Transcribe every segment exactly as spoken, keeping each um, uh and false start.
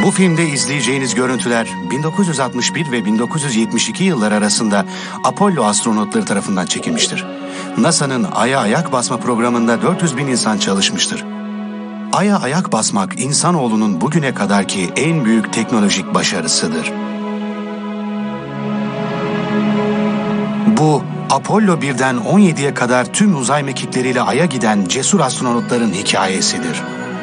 Bu filmde izleyeceğiniz görüntüler bin dokuz yüz altmış bir ve bin dokuz yüz yetmiş iki yıllar arasında Apollo astronotları tarafından çekilmiştir. NASA'nın Ay'a ayak basma programında dört yüz bin insan çalışmıştır. Ay'a ayak basmak insanoğlunun bugüne kadarki en büyük teknolojik başarısıdır. Bu, Apollo birden on yediye kadar tüm uzay mekikleriyle Ay'a giden cesur astronotların hikayesidir.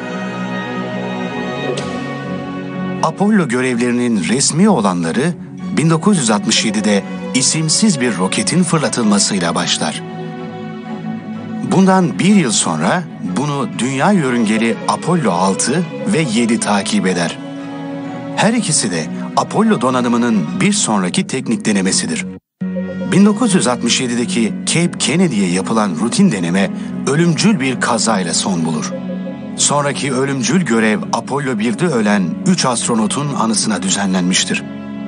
Apollo görevlerinin resmi olanları bin dokuz yüz altmış yedide isimsiz bir roketin fırlatılmasıyla başlar. Bundan bir yıl sonra bunu dünya yörüngeli Apollo altı ve yedi takip eder. Her ikisi de Apollo donanımının bir sonraki teknik denemesidir. bin dokuz yüz altmış yedideki Cape Kennedy'ye yapılan rutin deneme ölümcül bir kazayla son bulur. Sonraki ölümcül görev Apollo birde ölen üç astronotun anısına düzenlenmiştir.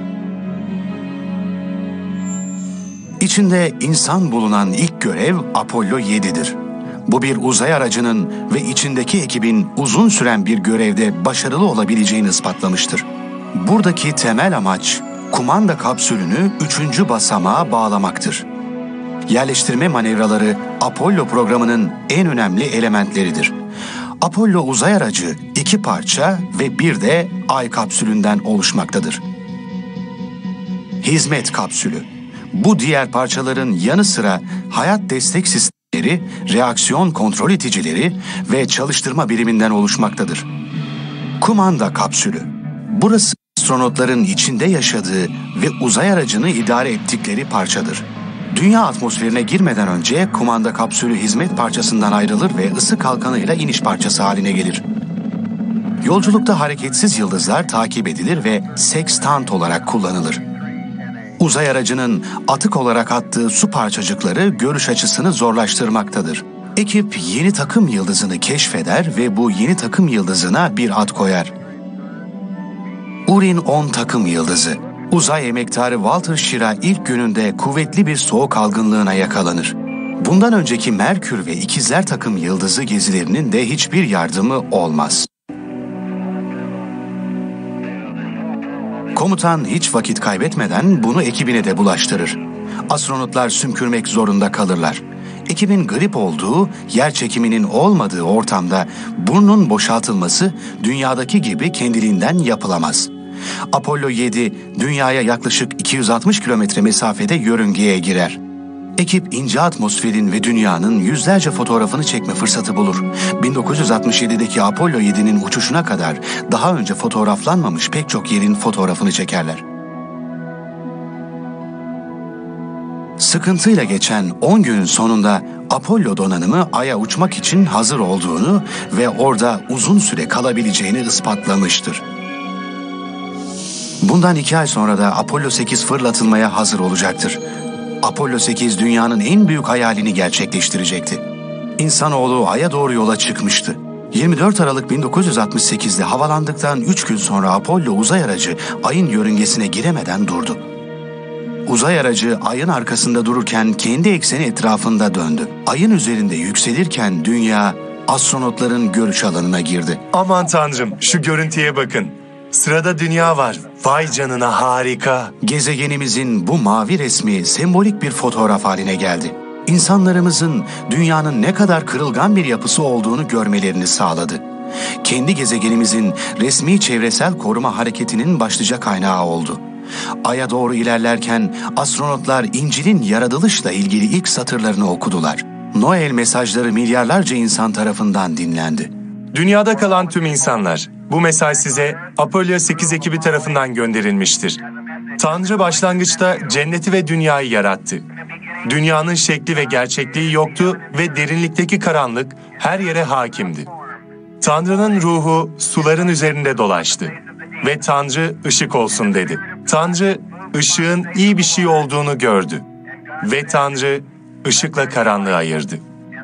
İçinde insan bulunan ilk görev Apollo yedidir. Bu bir uzay aracının ve içindeki ekibin uzun süren bir görevde başarılı olabileceğini ispatlamıştır. Buradaki temel amaç kumanda kapsülünü üçüncü basamağa bağlamaktır. Yerleştirme manevraları Apollo programının en önemli elementleridir. Apollo uzay aracı iki parça ve bir de Ay kapsülünden oluşmaktadır. Hizmet kapsülü. Bu diğer parçaların yanı sıra hayat destek sistemleri, reaksiyon kontrol iticileri ve çalıştırma biriminden oluşmaktadır. Kumanda kapsülü. Burası astronotların içinde yaşadığı ve uzay aracını idare ettikleri parçadır. Dünya atmosferine girmeden önce kumanda kapsülü hizmet parçasından ayrılır ve ısı kalkanıyla iniş parçası haline gelir. Yolculukta hareketsiz yıldızlar takip edilir ve sekstant olarak kullanılır. Uzay aracının atık olarak attığı su parçacıkları görüş açısını zorlaştırmaktadır. Ekip yeni takım yıldızını keşfeder ve bu yeni takım yıldızına bir ad koyar. Urin on takım yıldızı. Uzay emektarı Walter Schirra ilk gününde kuvvetli bir soğuk algınlığına yakalanır. Bundan önceki Merkür ve İkizler takım yıldızı gezilerinin de hiçbir yardımı olmaz. Komutan hiç vakit kaybetmeden bunu ekibine de bulaştırır. Astronotlar sümkürmek zorunda kalırlar. Ekibin grip olduğu, yer çekiminin olmadığı ortamda burnun boşaltılması dünyadaki gibi kendiliğinden yapılamaz. Apollo yedi, dünyaya yaklaşık iki yüz altmış kilometre mesafede yörüngeye girer. Ekip ince atmosferin ve dünyanın yüzlerce fotoğrafını çekme fırsatı bulur. bin dokuz yüz altmış yedideki Apollo yedinin uçuşuna kadar daha önce fotoğraflanmamış pek çok yerin fotoğrafını çekerler. Sıkıntıyla geçen on günün sonunda Apollo donanımı Ay'a uçmak için hazır olduğunu ve orada uzun süre kalabileceğini ispatlamıştır. Bundan iki ay sonra da Apollo sekiz fırlatılmaya hazır olacaktır. Apollo sekiz dünyanın en büyük hayalini gerçekleştirecekti. İnsanoğlu Ay'a doğru yola çıkmıştı. yirmi dört Aralık bin dokuz yüz altmış sekizde havalandıktan üç gün sonra Apollo uzay aracı Ay'ın yörüngesine giremeden durdu. Uzay aracı Ay'ın arkasında dururken kendi ekseni etrafında döndü. Ay'ın üzerinde yükselirken dünya astronotların görüş alanına girdi. Aman tanrım, şu görüntüye bakın. Sırada dünya var. Vay canına, harika. Gezegenimizin bu mavi resmi sembolik bir fotoğraf haline geldi. İnsanlarımızın dünyanın ne kadar kırılgan bir yapısı olduğunu görmelerini sağladı. Kendi gezegenimizin resmi çevresel koruma hareketinin başlıca kaynağı oldu. Ay'a doğru ilerlerken astronotlar İncil'in yaratılışla ilgili ilk satırlarını okudular. Noel mesajları milyarlarca insan tarafından dinlendi. Dünyada kalan tüm insanlar, bu mesaj size Apollo sekiz ekibi tarafından gönderilmiştir. Tanrı başlangıçta cenneti ve dünyayı yarattı. Dünyanın şekli ve gerçekliği yoktu ve derinlikteki karanlık her yere hakimdi. Tanrı'nın ruhu suların üzerinde dolaştı ve Tanrı ışık olsun dedi. Tanrı ışığın iyi bir şey olduğunu gördü ve Tanrı ışıkla karanlığı ayırdı.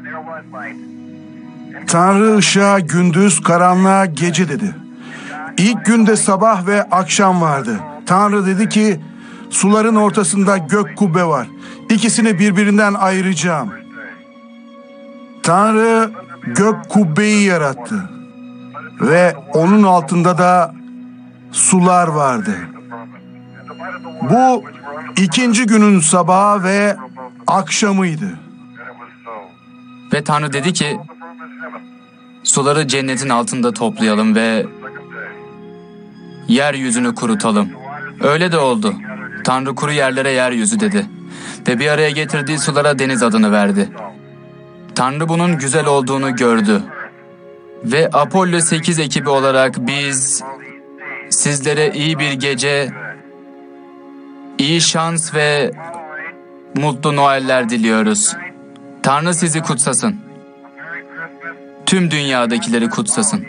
Tanrı ışığa gündüz, karanlığa gece dedi. İlk günde sabah ve akşam vardı. Tanrı dedi ki, suların ortasında gök kubbe var. İkisini birbirinden ayıracağım. Tanrı gök kubbeyi yarattı. Ve onun altında da sular vardı. Bu ikinci günün sabahı ve akşamıydı. Ve Tanrı dedi ki, suları cennetin altında toplayalım ve yeryüzünü kurutalım. Öyle de oldu. Tanrı kuru yerlere yeryüzü dedi. Ve bir araya getirdiği sulara deniz adını verdi. Tanrı bunun güzel olduğunu gördü. Ve Apollo sekiz ekibi olarak biz sizlere iyi bir gece, iyi şans ve mutlu Noeller diliyoruz. Tanrı sizi kutsasın. Tüm dünyadakileri kutsasın.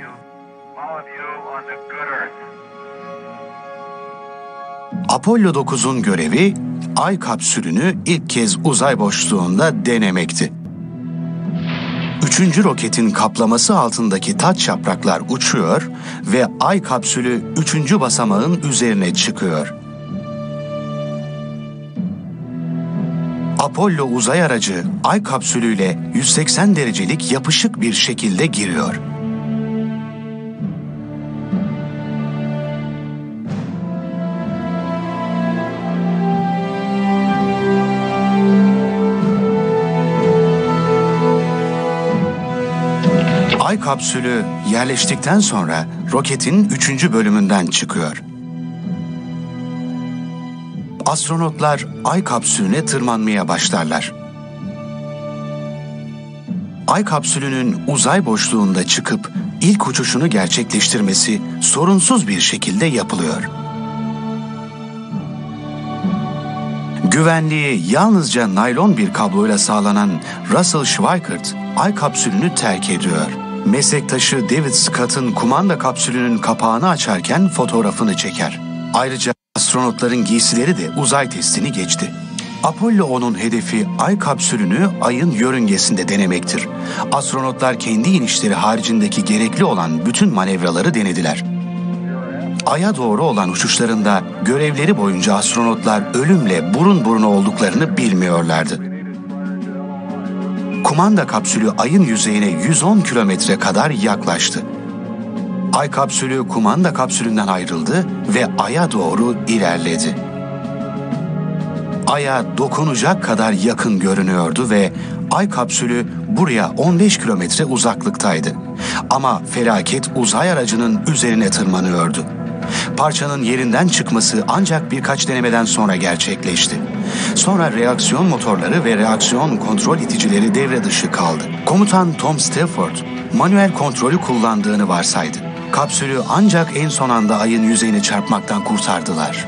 Apollo dokuzun görevi Ay kapsülünü ilk kez uzay boşluğunda denemekti. Üçüncü roketin kaplaması altındaki taç yapraklar uçuyor ve Ay kapsülü üçüncü basamağın üzerine çıkıyor. Apollo uzay aracı Ay kapsülüyle yüz seksen derecelik yapışık bir şekilde giriyor. Ay kapsülü yerleştikten sonra roketin üçüncü bölümünden çıkıyor. Astronotlar Ay kapsülüne tırmanmaya başlarlar. Ay kapsülünün uzay boşluğunda çıkıp ilk uçuşunu gerçekleştirmesi sorunsuz bir şekilde yapılıyor. Güvenliği yalnızca naylon bir kabloyla sağlanan Russell Schweickart Ay kapsülünü terk ediyor. Meslektaşı David Scott'ın kumanda kapsülünün kapağını açarken fotoğrafını çeker. Ayrıca astronotların giysileri de uzay testini geçti. Apollo onun hedefi Ay kapsülünü Ay'ın yörüngesinde denemektir. Astronotlar kendi inişleri haricindeki gerekli olan bütün manevraları denediler. Ay'a doğru olan uçuşlarında görevleri boyunca astronotlar ölümle burun buruna olduklarını bilmiyorlardı. Kumanda kapsülü Ay'ın yüzeyine yüz on kilometre kadar yaklaştı. Ay kapsülü kumanda kapsülünden ayrıldı ve Ay'a doğru ilerledi. Ay'a dokunacak kadar yakın görünüyordu ve Ay kapsülü buraya on beş kilometre uzaklıktaydı. Ama felaket uzay aracının üzerine tırmanıyordu. Parçanın yerinden çıkması ancak birkaç denemeden sonra gerçekleşti. Sonra reaksiyon motorları ve reaksiyon kontrol iticileri devre dışı kaldı. Komutan Tom Stafford, manuel kontrolü kullandığını varsaydı. Kapsülü ancak en son anda Ay'ın yüzeyine çarpmaktan kurtardılar.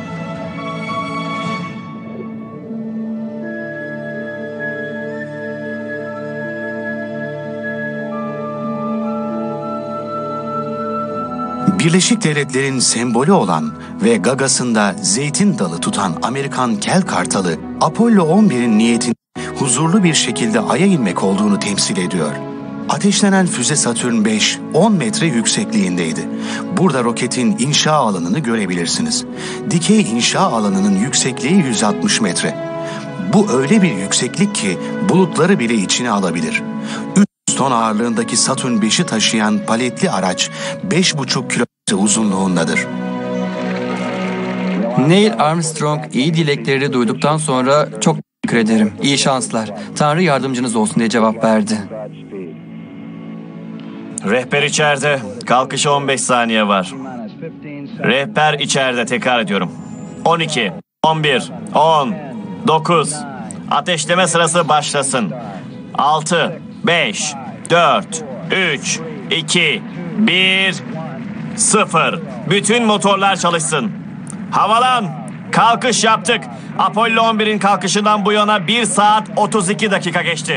Birleşik Devletler'in sembolü olan ve gagasında zeytin dalı tutan Amerikan kel kartalı, Apollo on birin niyetinin huzurlu bir şekilde Ay'a inmek olduğunu temsil ediyor. Ateşlenen füze Satürn beş, on metre yüksekliğindeydi. Burada roketin inşa alanını görebilirsiniz. Dikey inşa alanının yüksekliği yüz altmış metre. Bu öyle bir yükseklik ki bulutları bile içine alabilir. üç ton ağırlığındaki Satürn beşi taşıyan paletli araç beş buçuk kilometre uzunluğundadır. Neil Armstrong iyi dilekleri duyduktan sonra çok teşekkür ederim. İyi şanslar. Tanrı yardımcınız olsun diye cevap verdi. Rehber içeride. Kalkışa on beş saniye var. Rehber içeride, tekrar ediyorum. on iki, on bir, on, dokuz. Ateşleme sırası başlasın. altı, beş, dört, üç, iki, bir, sıfır. Bütün motorlar çalışsın. Havalan. Kalkış yaptık. Apollo on birin kalkışından bu yana bir saat otuz iki dakika geçti.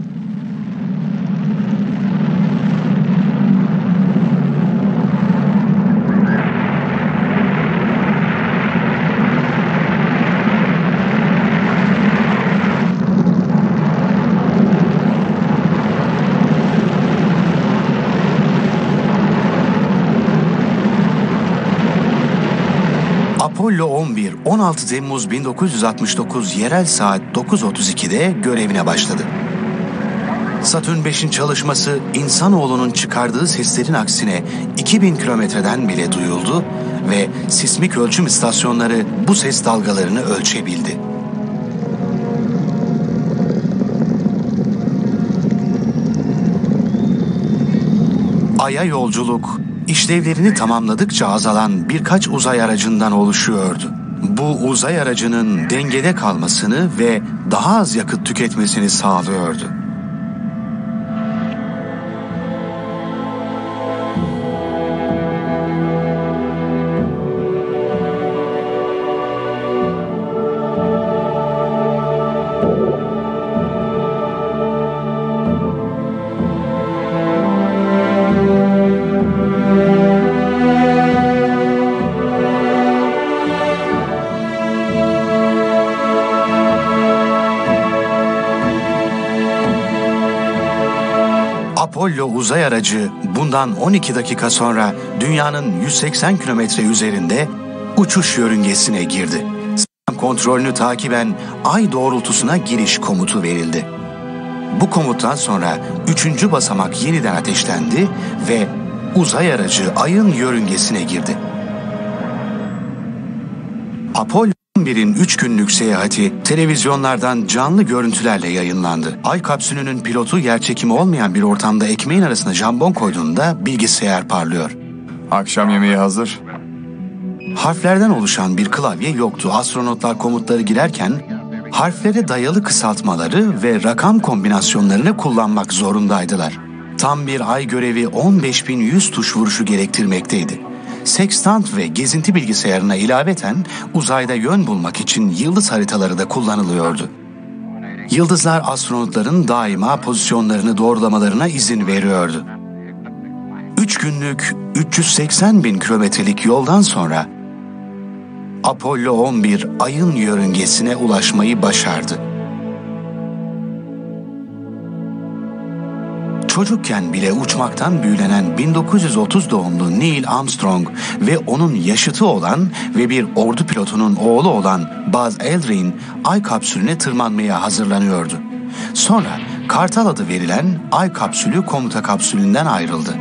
Apollo on bir, on altı Temmuz bin dokuz yüz altmış dokuz yerel saat dokuz otuz ikide görevine başladı. Satürn beşin çalışması insanoğlunun çıkardığı seslerin aksine iki bin kilometreden bile duyuldu ve sismik ölçüm istasyonları bu ses dalgalarını ölçebildi. Ay'a yolculuk, işlevlerini tamamladıkça azalan birkaç uzay aracından oluşuyordu. Bu uzay aracının dengede kalmasını ve daha az yakıt tüketmesini sağlıyordu. Apollo uzay aracı bundan on iki dakika sonra dünyanın yüz seksen kilometre üzerinde uçuş yörüngesine girdi. Sistem kontrolünü takiben Ay doğrultusuna giriş komutu verildi. Bu komuttan sonra üçüncü basamak yeniden ateşlendi ve uzay aracı Ay'ın yörüngesine girdi. Apollo on birin üç günlük seyahati televizyonlardan canlı görüntülerle yayınlandı. Ay kapsülünün pilotu yerçekimi olmayan bir ortamda ekmeğin arasına jambon koyduğunda bilgisayar parlıyor. Akşam yemeği hazır. Harflerden oluşan bir klavye yoktu. Astronotlar komutları girerken harflere dayalı kısaltmaları ve rakam kombinasyonlarını kullanmak zorundaydılar. Tam bir ay görevi on beş bin yüz tuş vuruşu gerektirmekteydi. Sextant ve gezinti bilgisayarına ilaveten uzayda yön bulmak için yıldız haritaları da kullanılıyordu. Yıldızlar astronotların daima pozisyonlarını doğrulamalarına izin veriyordu. Üç günlük üç yüz seksen bin kilometrelik yoldan sonra Apollo on bir Ay'ın yörüngesine ulaşmayı başardı. Çocukken bile uçmaktan büyülenen bin dokuz yüz otuz doğumlu Neil Armstrong ve onun yaşıtı olan ve bir ordu pilotunun oğlu olan Buzz Aldrin Ay kapsülüne tırmanmaya hazırlanıyordu. Sonra Kartal adı verilen Ay kapsülü komuta kapsülünden ayrıldı.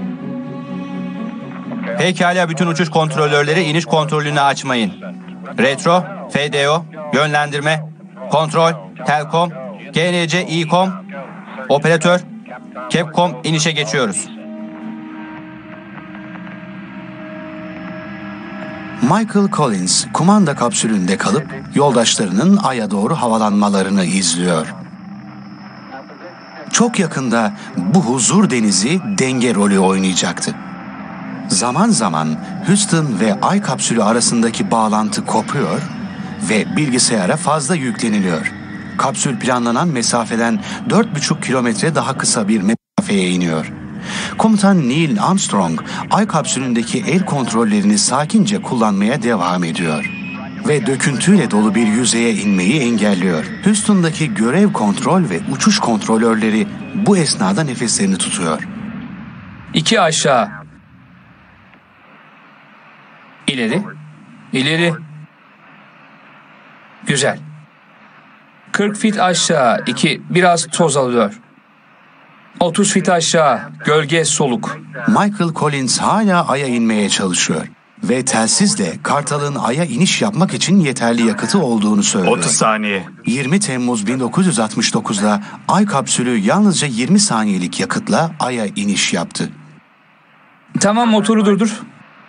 Pekala, bütün uçuş kontrolörleri iniş kontrolünü açmayın. Retro, F D O, yönlendirme, kontrol, Telkom, G N C İKOM, operatör, Capcom inişe geçiyoruz. Michael Collins kumanda kapsülünde kalıp yoldaşlarının Ay'a doğru havalanmalarını izliyor. Çok yakında bu huzur denizi denge rolü oynayacaktı. Zaman zaman Houston ve Ay kapsülü arasındaki bağlantı kopuyor ve bilgisayara fazla yükleniliyor. Kapsül planlanan mesafeden dört buçuk kilometre daha kısa bir mesafeye iniyor. Komutan Neil Armstrong, Ay kapsülündeki el kontrollerini sakince kullanmaya devam ediyor ve döküntüyle dolu bir yüzeye inmeyi engelliyor. Houston'daki görev kontrol ve uçuş kontrolörleri bu esnada nefeslerini tutuyor. İki aşağı. İleri. İleri. Güzel. kırk fit aşağı. iki. Biraz toz alıyor. otuz fit aşağı. Gölge soluk. Michael Collins hala Ay'a inmeye çalışıyor ve telsizle Kartal'ın Ay'a iniş yapmak için yeterli yakıtı olduğunu söylüyor. otuz saniye. yirmi Temmuz bin dokuz yüz altmış dokuz'da Ay kapsülü yalnızca yirmi saniyelik yakıtla Ay'a iniş yaptı. Tamam, motoru durdur.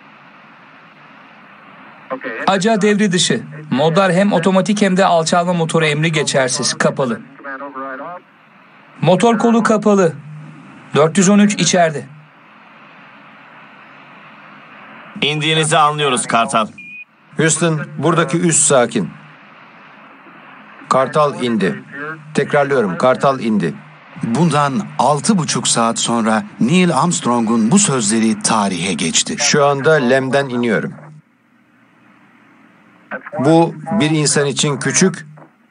Aca devre dışı. Modlar hem otomatik hem de alçalma motoru emri geçersiz. Kapalı. Motor kolu kapalı. dört yüz on üç içeride. İndiğinizi anlıyoruz Kartal. Houston, buradaki üst sakin. Kartal indi. Tekrarlıyorum, Kartal indi. Bundan altı buçuk saat sonra Neil Armstrong'un bu sözleri tarihe geçti. Şu anda Lem'den iniyorum. Bu bir insan için küçük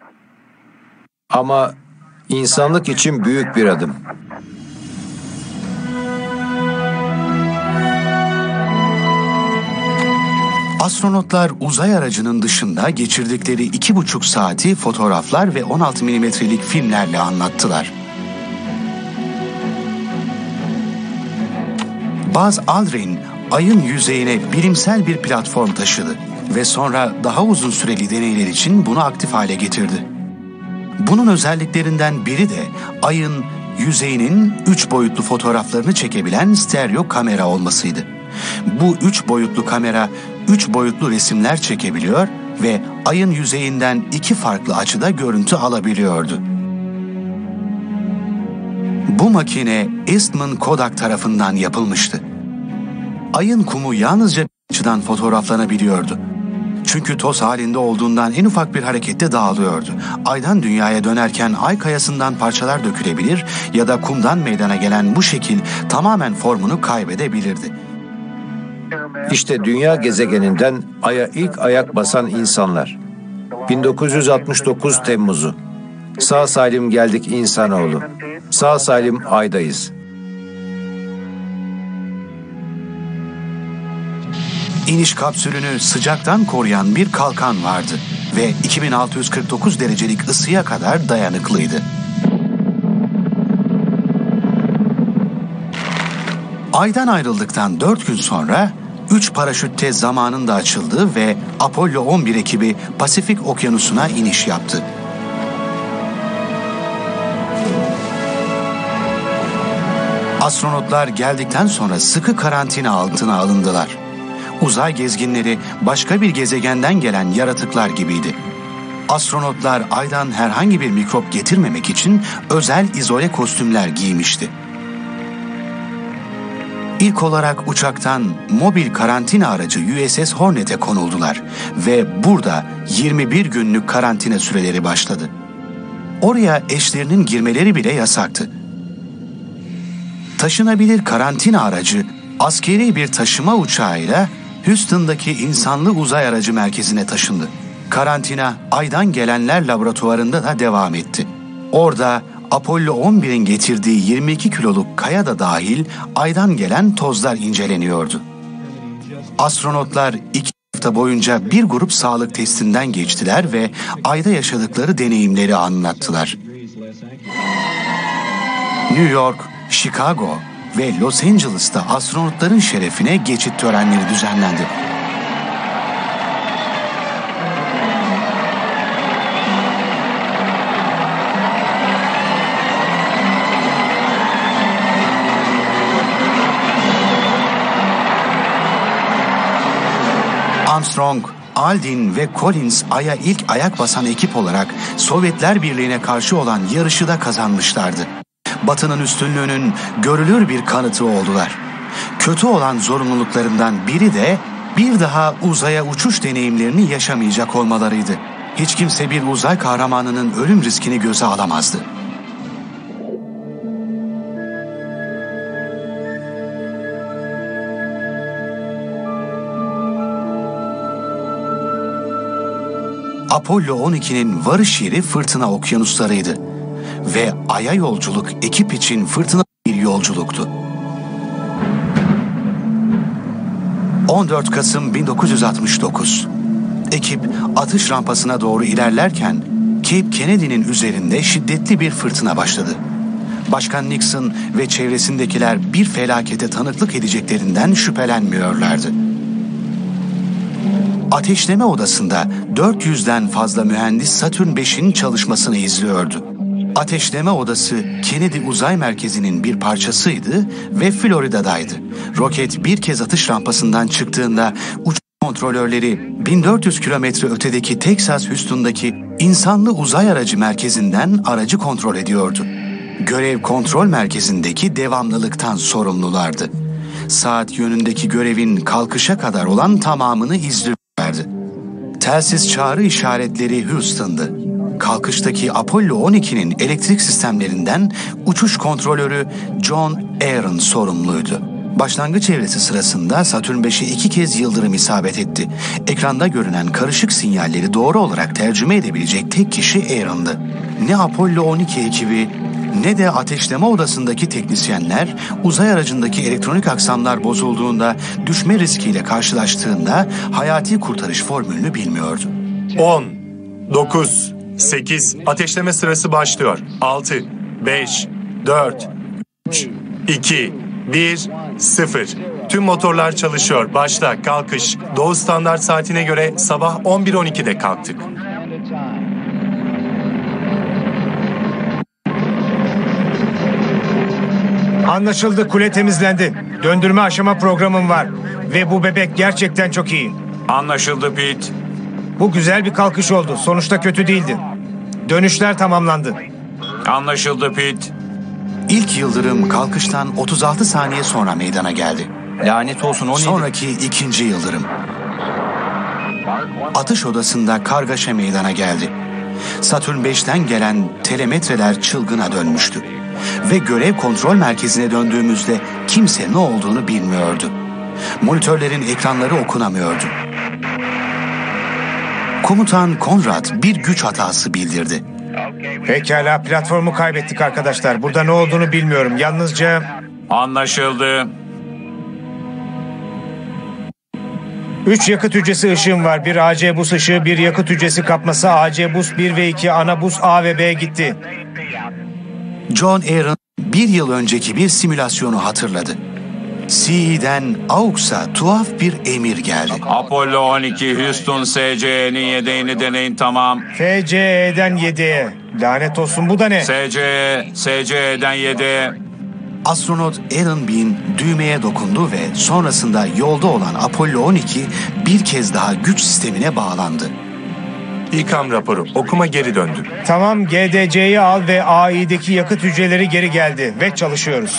ama insanlık için büyük bir adım. Astronotlar uzay aracının dışında geçirdikleri iki buçuk saati fotoğraflar ve on altı milimetrelik filmlerle anlattılar. Buzz Aldrin, Ay'ın yüzeyine bilimsel bir platform taşıdı ve sonra daha uzun süreli deneyler için bunu aktif hale getirdi. Bunun özelliklerinden biri de Ay'ın yüzeyinin üç boyutlu fotoğraflarını çekebilen stereo kamera olmasıydı. Bu üç boyutlu kamera üç boyutlu resimler çekebiliyor ve Ay'ın yüzeyinden iki farklı açıda görüntü alabiliyordu. Bu makine Eastman Kodak tarafından yapılmıştı. Ay'ın kumu yalnızca bir açıdan fotoğraflanabiliyordu. Çünkü toz halinde olduğundan en ufak bir harekette dağılıyordu. Ay'dan dünyaya dönerken ay kayasından parçalar dökülebilir ya da kumdan meydana gelen bu şekil tamamen formunu kaybedebilirdi. İşte dünya gezegeninden Ay'a ilk ayak basan insanlar. bin dokuz yüz altmış dokuz Temmuz'u. Sağ salim geldik insanoğlu. Sağ salim Ay'dayız. İniş kapsülünü sıcaktan koruyan bir kalkan vardı ve iki bin altı yüz kırk dokuz derecelik ısıya kadar dayanıklıydı. Ay'dan ayrıldıktan dört gün sonra üç paraşütte zamanında açıldı ve Apollo on bir ekibi Pasifik Okyanusu'na iniş yaptı. Astronotlar geldikten sonra sıkı karantina altına alındılar. Uzay gezginleri başka bir gezegenden gelen yaratıklar gibiydi. Astronotlar Ay'dan herhangi bir mikrop getirmemek için özel izole kostümler giymişti. İlk olarak uçaktan mobil karantina aracı U S S Hornet'e konuldular ve burada yirmi bir günlük karantina süreleri başladı. Oraya eşlerinin girmeleri bile yasaktı. Taşınabilir karantina aracı askeri bir taşıma uçağıyla Houston'daki insanlı uzay aracı merkezine taşındı. Karantina Ay'dan gelenler laboratuvarında da devam etti. Orada Apollo on birin getirdiği yirmi iki kiloluk kaya da dahil Ay'dan gelen tozlar inceleniyordu. Astronotlar iki hafta boyunca bir grup sağlık testinden geçtiler ve Ay'da yaşadıkları deneyimleri anlattılar. New York, Chicago ve Los Angeles'ta astronotların şerefine geçit törenleri düzenlendi. Armstrong, Aldrin ve Collins Ay'a ilk ayak basan ekip olarak Sovyetler Birliği'ne karşı olan yarışı da kazanmışlardı. Batı'nın üstünlüğünün görülür bir kanıtı oldular. Kötü olan zorunluluklarından biri de bir daha uzaya uçuş deneyimlerini yaşamayacak olmalarıydı. Hiç kimse bir uzay kahramanının ölüm riskini göze alamazdı. Apollo on ikinin varış yeri fırtına okyanuslarıydı ve Ay'a yolculuk ekip için fırtına bir yolculuktu. on dört Kasım bin dokuz yüz altmış dokuz. Ekip atış rampasına doğru ilerlerken Cape Kennedy'nin üzerinde şiddetli bir fırtına başladı. Başkan Nixon ve çevresindekiler bir felakete tanıklık edeceklerinden şüphelenmiyorlardı. Ateşleme odasında dört yüzden fazla mühendis Satürn beşin çalışmasını izliyordu. Ateşleme odası Kennedy Uzay Merkezi'nin bir parçasıydı ve Florida'daydı. Roket bir kez atış rampasından çıktığında uçak kontrolörleri bin dört yüz kilometre ötedeki Texas Houston'daki insanlı uzay aracı merkezinden aracı kontrol ediyordu. Görev kontrol merkezindeki devamlılıktan sorumlulardı. Saat yönündeki görevin kalkışa kadar olan tamamını izliyorlardı. Telsiz çağrı işaretleri Houston'dı. Kalkıştaki Apollo on ikinin elektrik sistemlerinden uçuş kontrolörü John Aaron sorumluydu. Başlangıç evresi sırasında Satürn beşe iki kez yıldırım isabet etti. Ekranda görünen karışık sinyalleri doğru olarak tercüme edebilecek tek kişi Aaron'dı. Ne Apollo on iki ekibi ne de ateşleme odasındaki teknisyenler uzay aracındaki elektronik aksamlar bozulduğunda, düşme riskiyle karşılaştığında hayati kurtarış formülünü bilmiyordu. on, dokuz, sekiz, ateşleme sırası başlıyor. altı, beş, dört, üç, iki, bir, sıfır. Tüm motorlar çalışıyor. Başla, kalkış. Doğu standart saatine göre sabah on bir on ikide kalktık. Anlaşıldı, kule temizlendi. Döndürme aşama programım var. Ve bu bebek gerçekten çok iyi. Anlaşıldı Pete. Bu güzel bir kalkış oldu. Sonuçta kötü değildi. Dönüşler tamamlandı. Anlaşıldı Pete. İlk yıldırım kalkıştan otuz altı saniye sonra meydana geldi. Lanet olsun, o neydi? Sonraki ikinci yıldırım. Atış odasında kargaşa meydana geldi. Satürn beşten gelen telemetreler çılgına dönmüştü. Ve görev kontrol merkezine döndüğümüzde kimse ne olduğunu bilmiyordu. Monitörlerin ekranları okunamıyordu. Komutan Conrad bir güç hatası bildirdi. Pekala, platformu kaybettik arkadaşlar. Burada ne olduğunu bilmiyorum. Yalnızca... Anlaşıldı. Üç yakıt hücresi ışığım var. Bir A C bus ışığı, bir yakıt hücresi kapması. A C bus bir ve iki, ana bus A ve B gitti. John Aaron bir yıl önceki bir simülasyonu hatırladı. C E'den AUX'a tuhaf bir emir geldi. Apollo on iki, Houston S C E'nin yedeğini deneyin, tamam. F C E'den yediye. Lanet olsun, bu da ne? S C E, S C E'den yedeğe. Astronot Alan Bean düğmeye dokundu ve sonrasında yolda olan Apollo on iki bir kez daha güç sistemine bağlandı. İKAM raporu. Okuma geri döndü. Tamam, G D C'yi al ve A İ'deki yakıt hücreleri geri geldi ve çalışıyoruz.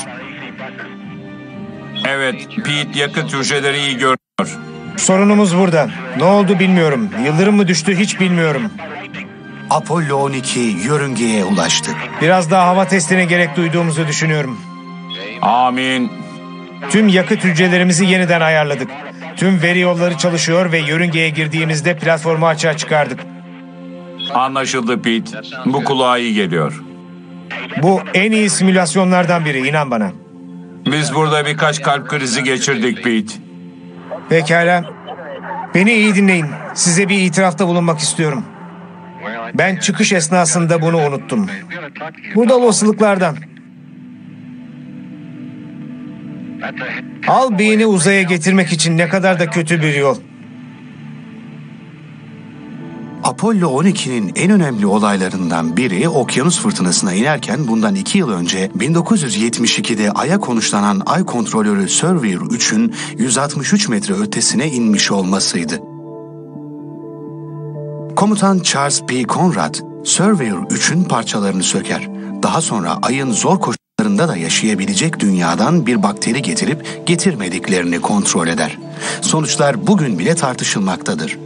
Evet, Pete yakıt hücreleri iyi görünüyor. Sorunumuz burada. Ne oldu bilmiyorum. Yıldırım mı düştü hiç bilmiyorum. Apollo on iki yörüngeye ulaştı. Biraz daha hava testine gerek duyduğumuzu düşünüyorum. Amin. Tüm yakıt hücrelerimizi yeniden ayarladık. Tüm veri yolları çalışıyor ve yörüngeye girdiğimizde platformu açığa çıkardık. Anlaşıldı Pete. Bu kulağa iyi geliyor. Bu en iyi simülasyonlardan biri, inan bana. Biz burada birkaç kalp krizi geçirdik Pete. Pekala. Beni iyi dinleyin. Size bir itirafta bulunmak istiyorum. Ben çıkış esnasında bunu unuttum. Bu da olasılıklardan. Al Bean'i uzaya getirmek için ne kadar da kötü bir yol. Apollo on ikinin en önemli olaylarından biri okyanus fırtınasına inerken bundan iki yıl önce bin dokuz yüz yetmiş ikide Ay'a konuşlanan Ay kontrolörü Surveyor üçün yüz altmış üç metre ötesine inmiş olmasıydı. Komutan Charles P. Conrad, Surveyor üçün parçalarını söker. Daha sonra Ay'ın zor koşullarında da yaşayabilecek dünyadan bir bakteri getirip getirmediklerini kontrol eder. Sonuçlar bugün bile tartışılmaktadır.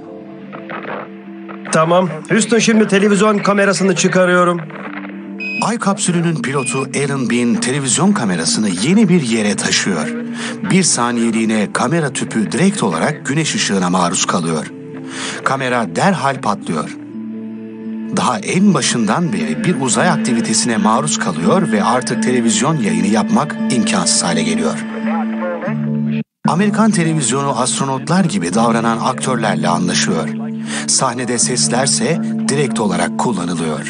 Tamam. Houston, şimdi televizyon kamerasını çıkarıyorum. Ay kapsülünün pilotu Alan Bean televizyon kamerasını yeni bir yere taşıyor. Bir saniyeliğine kamera tüpü direkt olarak güneş ışığına maruz kalıyor. Kamera derhal patlıyor. Daha en başından beri bir uzay aktivitesine maruz kalıyor ve artık televizyon yayını yapmak imkansız hale geliyor. Amerikan televizyonu astronotlar gibi davranan aktörlerle anlaşıyor. Sahnede seslerse direkt olarak kullanılıyor.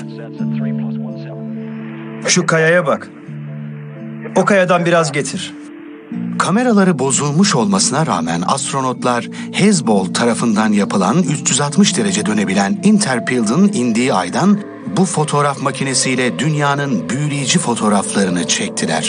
Şu kayaya bak. O kayadan biraz getir. Kameraları bozulmuş olmasına rağmen astronotlar Hubble tarafından yapılan üç yüz altmış derece dönebilen Interpilot'un indiği aydan bu fotoğraf makinesiyle dünyanın büyüleyici fotoğraflarını çektiler.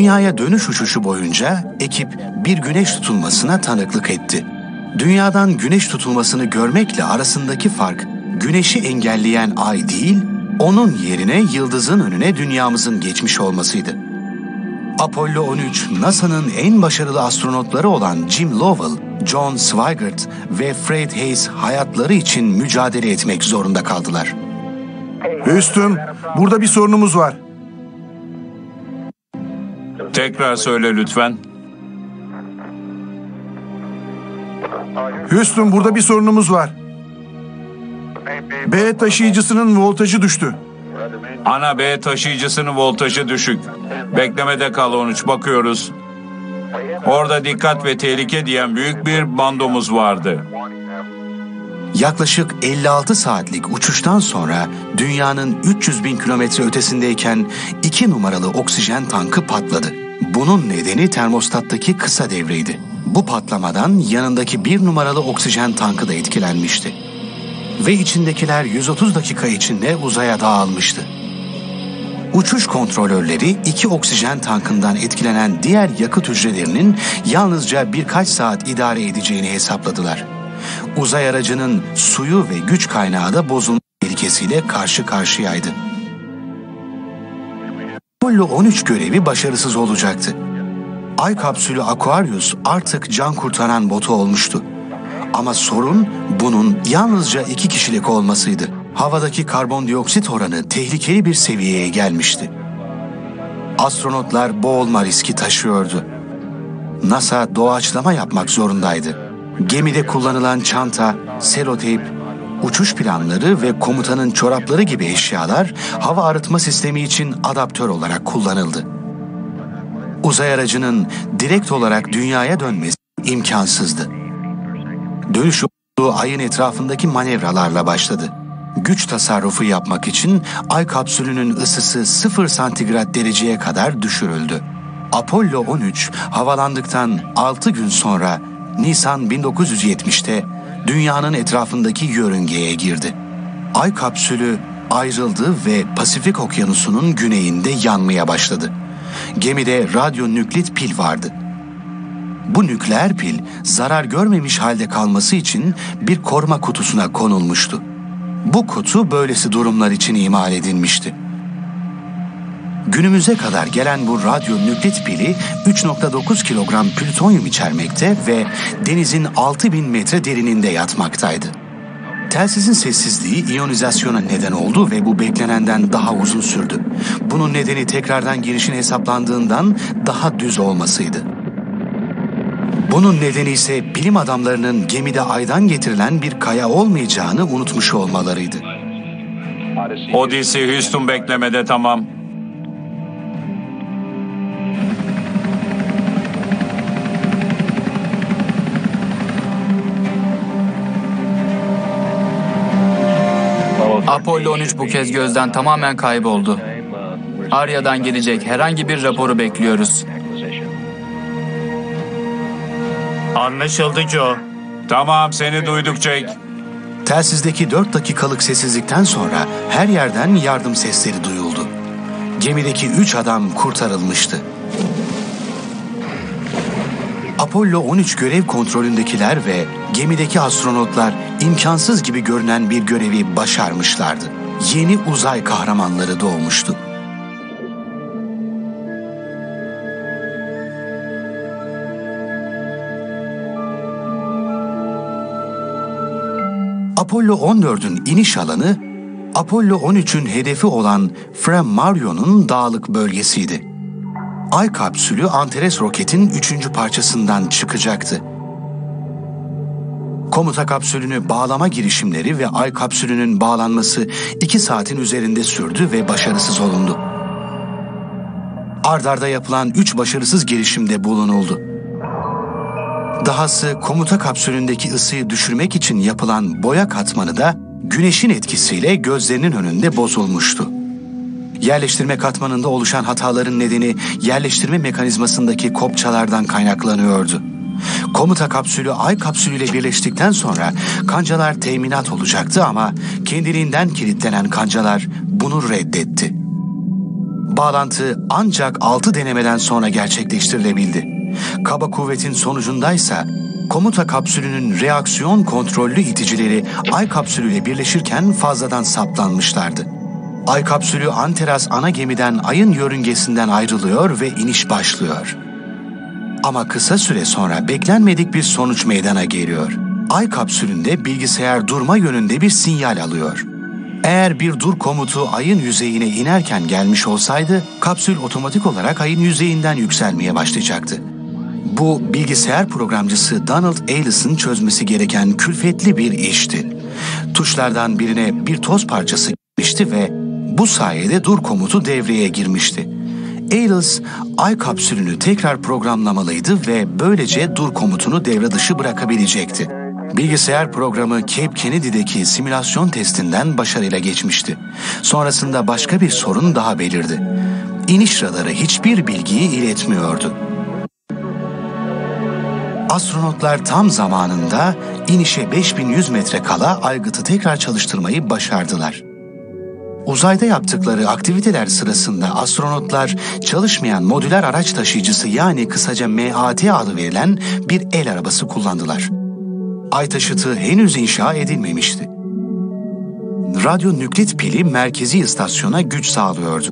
Dünyaya dönüş uçuşu boyunca ekip bir güneş tutulmasına tanıklık etti. Dünyadan güneş tutulmasını görmekle arasındaki fark, güneşi engelleyen ay değil, onun yerine yıldızın önüne dünyamızın geçmiş olmasıydı. Apollo on üç, NASA'nın en başarılı astronotları olan Jim Lovell, John Swigert ve Fred Haise hayatları için mücadele etmek zorunda kaldılar. Houston, burada bir sorunumuz var. Tekrar söyle lütfen. Houston, burada bir sorunumuz var. B taşıyıcısının voltajı düştü. Ana B taşıyıcısının voltajı düşük. Beklemede kal on üç, bakıyoruz. Orada dikkat ve tehlike diyen büyük bir bandomuz vardı. Yaklaşık elli altı saatlik uçuştan sonra dünyanın üç yüz bin kilometre ötesindeyken iki numaralı oksijen tankı patladı. Bunun nedeni termostattaki kısa devreydi. Bu patlamadan yanındaki bir numaralı oksijen tankı da etkilenmişti. Ve içindekiler yüz otuz dakika içinde uzaya dağılmıştı. Uçuş kontrolörleri iki oksijen tankından etkilenen diğer yakıt hücrelerinin yalnızca birkaç saat idare edeceğini hesapladılar. Uzay aracının suyu ve güç kaynağı da bozulma tehlikesiyle karşı karşıyaydı. Apollo on üç görevi başarısız olacaktı. Ay kapsülü Aquarius artık can kurtaran botu olmuştu. Ama sorun bunun yalnızca iki kişilik olmasıydı. Havadaki karbondioksit oranı tehlikeli bir seviyeye gelmişti. Astronotlar boğulma riski taşıyordu. NASA doğaçlama yapmak zorundaydı. Gemide kullanılan çanta, seloteyp, uçuş planları ve komutanın çorapları gibi eşyalar hava arıtma sistemi için adaptör olarak kullanıldı. Uzay aracının direkt olarak dünyaya dönmesi imkansızdı. Dönüş yolu ayın etrafındaki manevralarla başladı. Güç tasarrufu yapmak için ay kapsülünün ısısı sıfır santigrat dereceye kadar düşürüldü. Apollo on üç havalandıktan altı gün sonra Nisan bin dokuz yüz yetmişte dünyanın etrafındaki yörüngeye girdi. Ay kapsülü ayrıldı ve Pasifik Okyanusu'nun güneyinde yanmaya başladı. Gemide radyonüklit pil vardı. Bu nükleer pil zarar görmemiş halde kalması için bir koruma kutusuna konulmuştu. Bu kutu böylesi durumlar için imal edilmişti. Günümüze kadar gelen bu radyonüklit pili üç nokta dokuz kilogram plütonyum içermekte ve denizin altı bin metre derininde yatmaktaydı. Telsizin sessizliği iyonizasyona neden oldu ve bu beklenenden daha uzun sürdü. Bunun nedeni tekrardan girişin hesaplandığından daha düz olmasıydı. Bunun nedeni ise bilim adamlarının gemide aydan getirilen bir kaya olmayacağını unutmuş olmalarıydı. Odyssey Houston beklemede, tamam. Apollo on üç bu kez gözden tamamen kayboldu. Arya'dan gelecek herhangi bir raporu bekliyoruz. Anlaşıldı Joe. Tamam, seni duyduk Jake. Telsizdeki dört dakikalık sessizlikten sonra her yerden yardım sesleri duyuldu. Gemideki üç adam kurtarılmıştı. Apollo on üç görev kontrolündekiler ve gemideki astronotlar imkansız gibi görünen bir görevi başarmışlardı. Yeni uzay kahramanları doğmuştu. Apollo on dördün iniş alanı, Apollo on üçün hedefi olan Fra Mario'nun dağlık bölgesiydi. Ay kapsülü Antares roketin üçüncü parçasından çıkacaktı. Komuta kapsülünü bağlama girişimleri ve ay kapsülünün bağlanması iki saatin üzerinde sürdü ve başarısız olundu. Ard arda yapılan üç başarısız girişimde bulunuldu. Dahası komuta kapsülündeki ısıyı düşürmek için yapılan boya katmanı da güneşin etkisiyle gözlerinin önünde bozulmuştu. Yerleştirme katmanında oluşan hataların nedeni yerleştirme mekanizmasındaki kopçalardan kaynaklanıyordu. Komuta kapsülü ay kapsülüyle birleştikten sonra kancalar teminat olacaktı ama kendiliğinden kilitlenen kancalar bunu reddetti. Bağlantı ancak altı denemeden sonra gerçekleştirilebildi. Kaba kuvvetin sonucundaysa komuta kapsülünün reaksiyon kontrollü iticileri Ay kapsülüyle birleşirken fazladan saptanmışlardı. Ay kapsülü Antares ana gemiden Ay'ın yörüngesinden ayrılıyor ve iniş başlıyor. Ama kısa süre sonra beklenmedik bir sonuç meydana geliyor. Ay kapsülünde bilgisayar durma yönünde bir sinyal alıyor. Eğer bir dur komutu Ay'ın yüzeyine inerken gelmiş olsaydı, kapsül otomatik olarak Ay'ın yüzeyinden yükselmeye başlayacaktı. Bu bilgisayar programcısı Donald Ailis'in çözmesi gereken külfetli bir işti. Tuşlardan birine bir toz parçası girmişti ve bu sayede dur komutu devreye girmişti. Ailis, Ay kapsülünü tekrar programlamalıydı ve böylece dur komutunu devre dışı bırakabilecekti. Bilgisayar programı Cape Kennedy'deki simülasyon testinden başarıyla geçmişti. Sonrasında başka bir sorun daha belirdi. İniş radarı hiçbir bilgiyi iletmiyordu. Astronotlar tam zamanında inişe beş bin yüz metre kala aygıtı tekrar çalıştırmayı başardılar. Uzayda yaptıkları aktiviteler sırasında astronotlar çalışmayan modüler araç taşıyıcısı, yani kısaca M A T adı verilen bir el arabası kullandılar. Ay taşıtı henüz inşa edilmemişti. Radyonüklit pili merkezi istasyona güç sağlıyordu.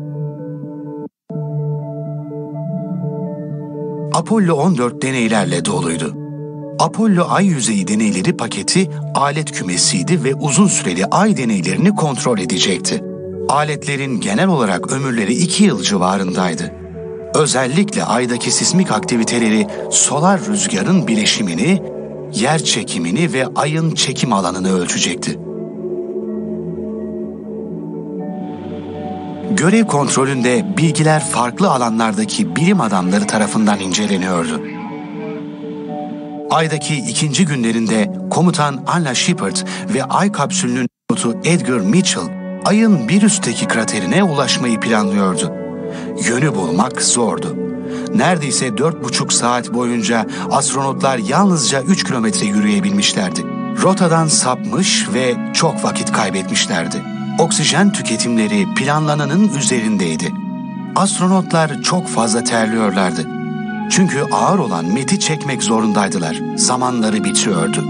Apollo on dört deneylerle doluydu. Apollo Ay yüzeyi deneyleri paketi alet kümesiydi ve uzun süreli Ay deneylerini kontrol edecekti. Aletlerin genel olarak ömürleri iki yıl civarındaydı. Özellikle Ay'daki sismik aktiviteleri, solar rüzgarın bileşimini, yer çekimini ve Ay'ın çekim alanını ölçecekti. Görev kontrolünde bilgiler farklı alanlardaki bilim adamları tarafından inceleniyordu. Ay'daki ikinci günlerinde komutan Anna Shepard ve Ay kapsülünün pilotu Edgar Mitchell, Ay'ın bir üstteki kraterine ulaşmayı planlıyordu. Yönü bulmak zordu. Neredeyse dört buçuk saat boyunca astronotlar yalnızca üç kilometre yürüyebilmişlerdi. Rotadan sapmış ve çok vakit kaybetmişlerdi. Oksijen tüketimleri planlananın üzerindeydi. Astronotlar çok fazla terliyorlardı. Çünkü ağır olan meti çekmek zorundaydılar. Zamanları bitiyordu.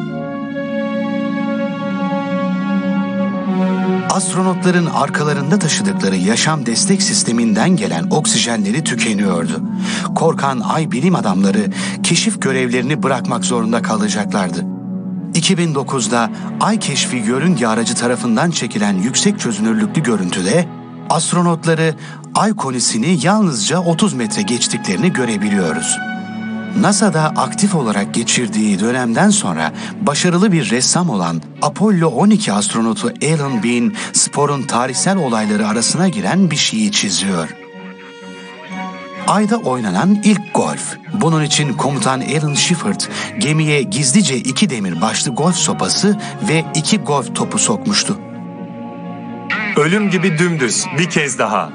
Astronotların arkalarında taşıdıkları yaşam destek sisteminden gelen oksijenleri tükeniyordu. Korkan Ay bilim adamları keşif görevlerini bırakmak zorunda kalacaklardı. iki bin dokuzda Ay keşfi yörünge aracı tarafından çekilen yüksek çözünürlüklü görüntüde astronotları Ay konisini yalnızca otuz metre geçtiklerini görebiliyoruz. NASA'da aktif olarak geçirdiği dönemden sonra başarılı bir ressam olan Apollo on iki astronotu Alan Bean, sporun tarihsel olayları arasına giren bir şeyi çiziyor. Ay'da oynanan ilk golf. Bunun için komutan Alan Shepard gemiye gizlice iki demir başlı golf sopası ve iki golf topu sokmuştu. Ölüm gibi dümdüz, bir kez daha.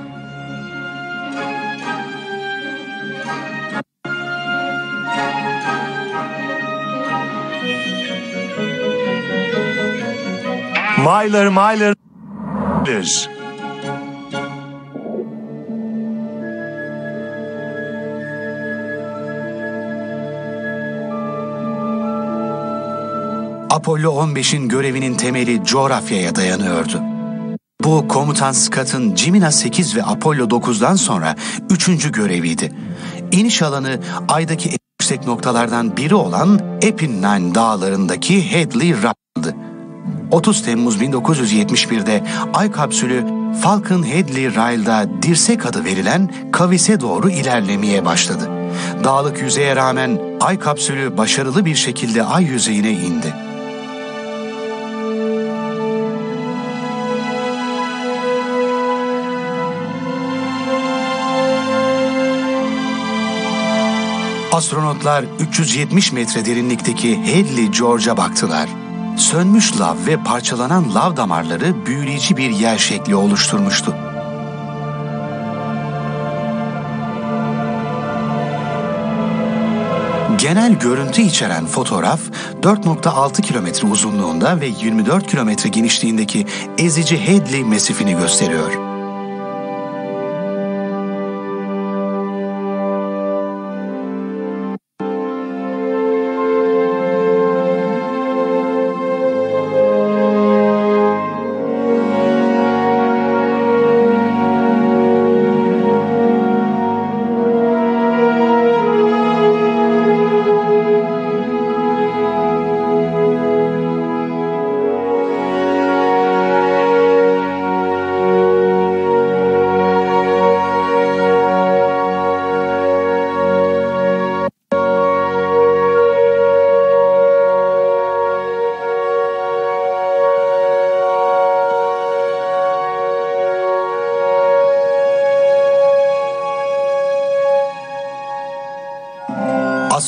Myler, Myler. Apollo on beşin görevinin temeli coğrafyaya dayanıyordu. Bu komutan Scott'ın Gemini sekiz ve Apollo dokuzdan sonra üçüncü göreviydi. İniş alanı Ay'daki en yüksek noktalardan biri olan Apennine dağlarındaki Hadley Rhyle'dı. otuz Temmuz bin dokuz yüz yetmiş birde Ay kapsülü Falcon Hadley Ryle'da dirsek adı verilen kavise doğru ilerlemeye başladı. Dağlık yüzeye rağmen Ay kapsülü başarılı bir şekilde Ay yüzeyine indi. Astronotlar üç yüz yetmiş metre derinlikteki Hadley George'a baktılar. Sönmüş lav ve parçalanan lav damarları büyüleyici bir yer şekli oluşturmuştu. Genel görüntü içeren fotoğraf dört nokta altı kilometre uzunluğunda ve yirmi dört kilometre genişliğindeki ezici Hadley mesifini gösteriyor.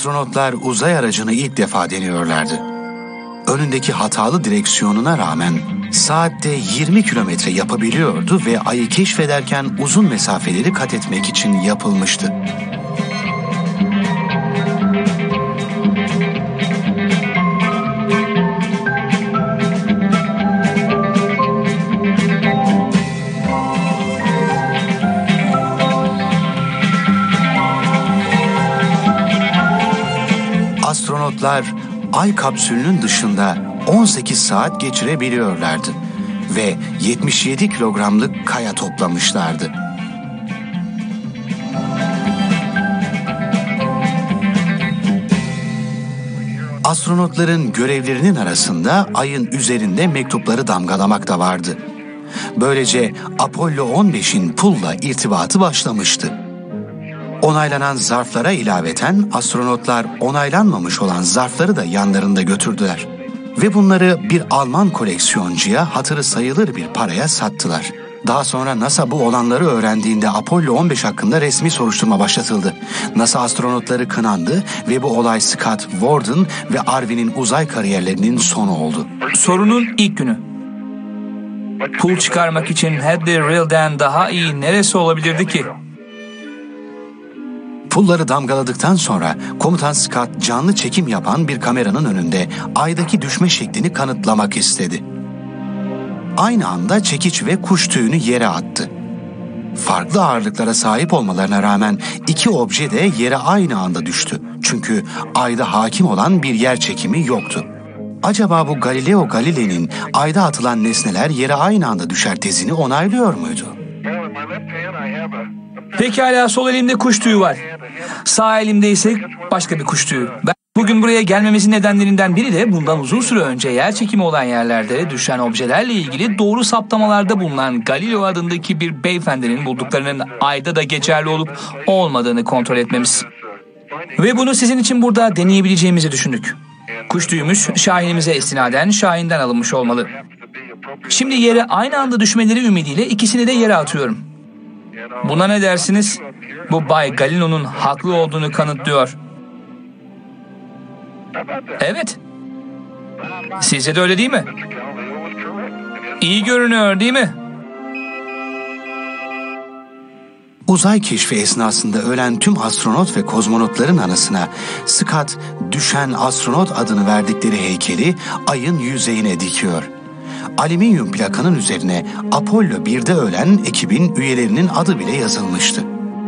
Astronotlar uzay aracını ilk defa deniyorlardı. Önündeki hatalı direksiyonuna rağmen saatte yirmi kilometre yapabiliyordu ve ayı keşfederken uzun mesafeleri kat etmek için yapılmıştı. Astronotlar Ay kapsülünün dışında on sekiz saat geçirebiliyorlardı ve yetmiş yedi kilogramlık kaya toplamışlardı. Astronotların görevlerinin arasında Ay'ın üzerinde mektupları damgalamak da vardı. Böylece Apollo on beşin pulla irtibatı başlamıştı. Onaylanan zarflara ilaveten astronotlar onaylanmamış olan zarfları da yanlarında götürdüler. Ve bunları bir Alman koleksiyoncuya hatırı sayılır bir paraya sattılar. Daha sonra NASA bu olanları öğrendiğinde Apollo on beş hakkında resmi soruşturma başlatıldı. NASA astronotları kınandı ve bu olay Scott, Worden ve Arvin'in uzay kariyerlerinin sonu oldu. Sorunun ilk günü. Pul çıkarmak için Hadley Real'den daha iyi neresi olabilirdi ki? Pulları damgaladıktan sonra komutan Scott canlı çekim yapan bir kameranın önünde aydaki düşme şeklini kanıtlamak istedi. Aynı anda çekiç ve kuş tüyünü yere attı. Farklı ağırlıklara sahip olmalarına rağmen iki obje de yere aynı anda düştü. Çünkü ayda hakim olan bir yer çekimi yoktu. Acaba bu Galileo Galilei'nin ayda atılan nesneler yere aynı anda düşer tezini onaylıyor muydu? Pekala, sol elimde kuş tüyü var. Sağ elimde ise başka bir kuş tüyü. Ben bugün buraya gelmemizin nedenlerinden biri de bundan uzun süre önce yer çekimi olan yerlerde düşen objelerle ilgili doğru saptamalarda bulunan Galileo adındaki bir beyefendinin bulduklarının ayda da geçerli olup olmadığını kontrol etmemiz. Ve bunu sizin için burada deneyebileceğimizi düşündük. Kuş tüyümüz Şahinimize istinaden Şahin'den alınmış olmalı. Şimdi yere aynı anda düşmeleri ümidiyle ikisini de yere atıyorum. Buna ne dersiniz? Bu Bay Galileo'nun haklı olduğunu kanıtlıyor. Evet. Sizce de öyle değil mi? İyi görünüyor değil mi? Uzay keşfi esnasında ölen tüm astronot ve kozmonotların anısına Scott, düşen astronot adını verdikleri heykeli ayın yüzeyine dikiyor. Alüminyum plakanın üzerine Apollo birde ölen ekibin üyelerinin adı bile yazılmıştı.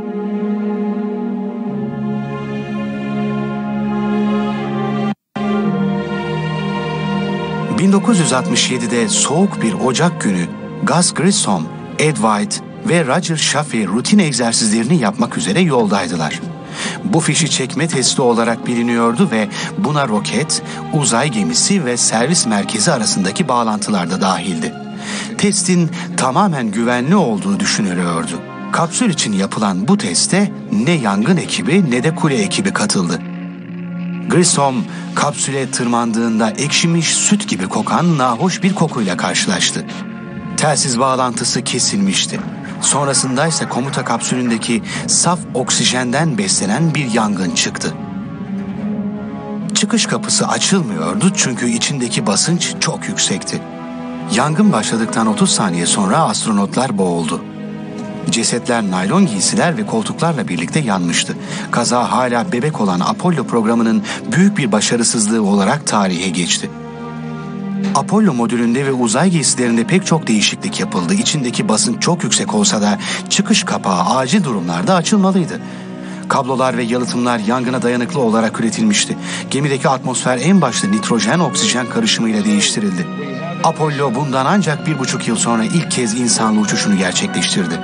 bin dokuz yüz altmış yedide soğuk bir Ocak günü Gus Grissom, Ed White ve Roger Chaffee rutin egzersizlerini yapmak üzere yoldaydılar. Bu fişi çekme testi olarak biliniyordu ve buna roket, uzay gemisi ve servis merkezi arasındaki bağlantılar da dahildi. Testin tamamen güvenli olduğu düşünülüyordu. Kapsül için yapılan bu teste ne yangın ekibi ne de kule ekibi katıldı. Grissom kapsüle tırmandığında ekşimiş süt gibi kokan nahoş bir kokuyla karşılaştı. Telsiz bağlantısı kesilmişti. Sonrasındaysa komuta kapsülündeki saf oksijenden beslenen bir yangın çıktı. Çıkış kapısı açılmıyordu çünkü içindeki basınç çok yüksekti. Yangın başladıktan otuz saniye sonra astronotlar boğuldu. Cesetler naylon giysiler ve koltuklarla birlikte yanmıştı. Kaza hala bebek olan Apollo programının büyük bir başarısızlığı olarak tarihe geçti. Apollo modülünde ve uzay giysilerinde pek çok değişiklik yapıldı. İçindeki basınç çok yüksek olsa da çıkış kapağı acil durumlarda açılmalıydı. Kablolar ve yalıtımlar yangına dayanıklı olarak üretilmişti. Gemideki atmosfer en başta nitrojen-oksijen karışımıyla değiştirildi. Apollo bundan ancak bir buçuk yıl sonra ilk kez insanlı uçuşunu gerçekleştirdi.